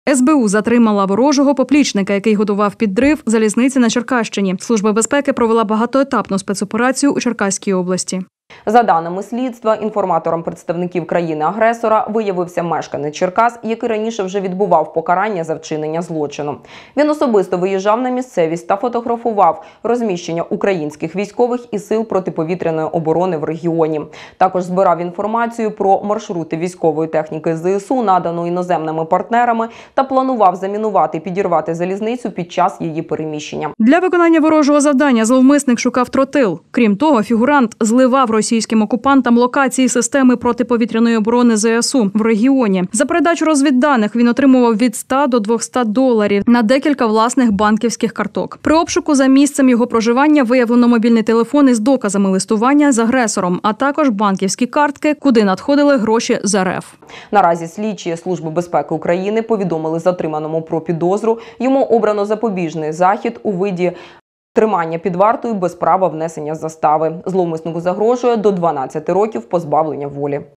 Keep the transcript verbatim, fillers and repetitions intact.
ес бе у затримала ворожого поплічника, який готував підрив залізниці на Черкащині. Служба безпеки провела багатоетапну спецоперацію у Черкаській області. За даними слідства, інформатором представників країни-агресора виявився мешканець Черкас, який раніше вже відбував покарання за вчинення злочину. Він особисто виїжджав на місцевість та фотографував розміщення українських військових і сил протиповітряної оборони в регіоні. Також збирав інформацію про маршрути військової техніки зе ес у, надану іноземними партнерами, та планував замінувати і підірвати залізницю під час її переміщення. Для виконання ворожого завдання зловмисник шукав тротил. Крім того, фігурант зливав російським окупантам локації системи протиповітряної оборони зе ес у в регіоні. За передачу розвідданих він отримував від ста до двохсот доларів на декілька власних банківських карток. При обшуку за місцем його проживання виявлено мобільний телефон із доказами листування з агресором, а також банківські картки, куди надходили гроші з ер еф. Наразі слідчі Служби безпеки України повідомили затриманому про підозру. Йому обрано запобіжний захід у виді тримання під вартою без права внесення застави. Зловмиснику загрожує до дванадцяти років позбавлення волі.